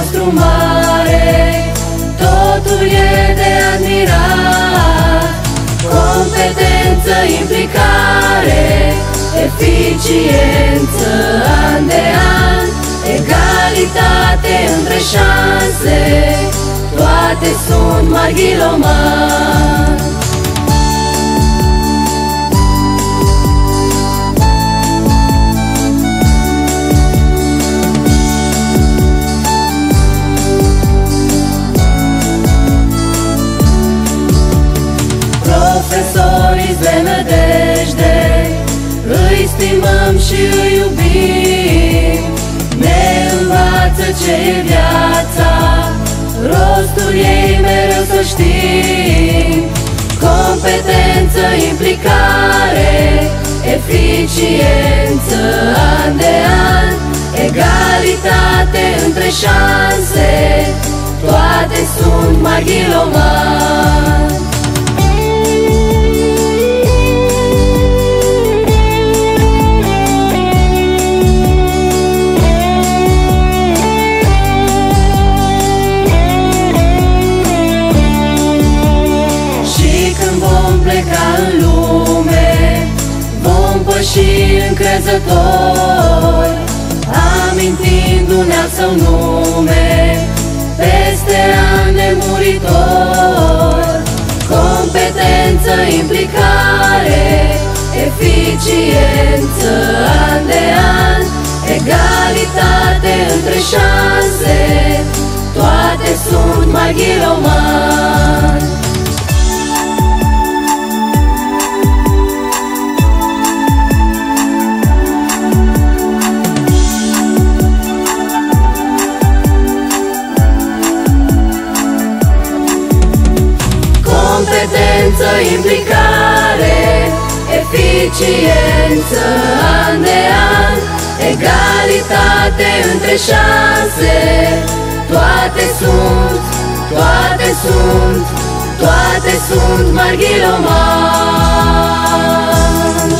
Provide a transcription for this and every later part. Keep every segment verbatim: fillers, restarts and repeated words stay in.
nostru mare, totul e de admirat. Competență, implicare, eficiență an de an, egalitate între șanse, toate sunt mari ghilomani. Profesorii de nădejde, îi stimăm și îi iubim. Ne învață ce e viața, rostul ei mereu să știm. Competență, implicare, eficiență an de an, egalitate între șanse, toate sunt mari ghilomani. Și încrezători, amintindu-ne al său nume, peste ani nemuritor. Competență, implicare, eficiență an de an, egalitate între șanse, toate sunt mari ghilomani. Competență, implicare, eficiență an de an, egalitate între șanse, toate sunt, toate sunt, toate sunt mari ghilomani.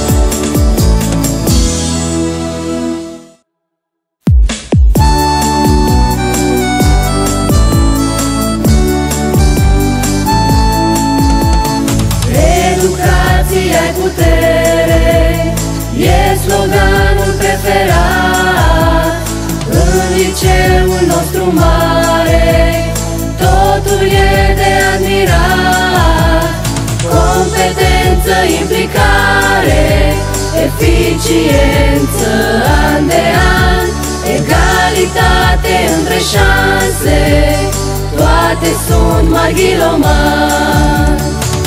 Ai putere, e sloganul preferat. În liceul nostru mare, totul e de admirat. Competență, implicare, eficiență an de an, egalitate între șanse, toate sunt mari ghilomani.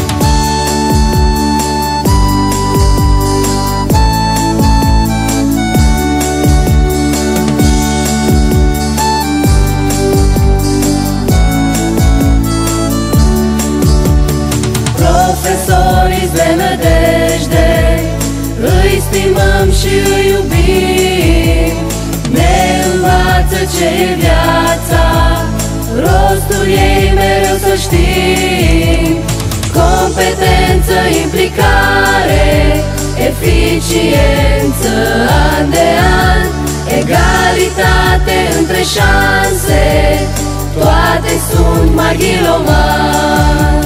Profesorii de nădejde, îi stimăm și îi iubim. Ne învață ce e viața, rostul ei mereu să știm. Competență, implicare, eficiență an de an, egalitate între șanse, toate sunt mari ghilomani.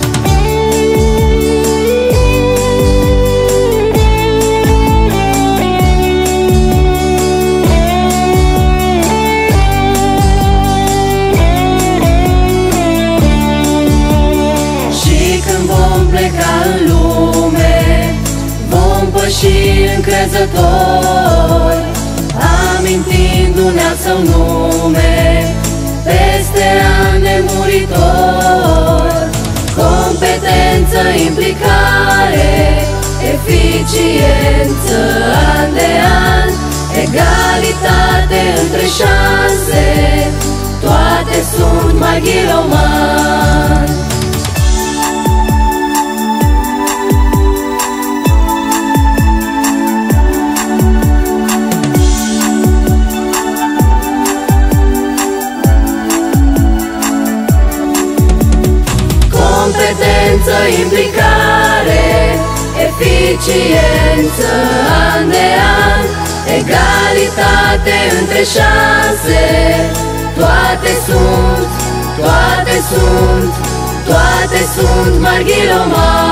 Și încrezători, amintindu-ne al său nume, peste ani nemuritor. Competență, implicare, eficiență an de an, egalitate între șanse, toate sunt mari ghilomani. Competență, implicare, eficiență an de an, egalitate între șanse, Toate sunt, toate sunt, toate sunt Marghilomar.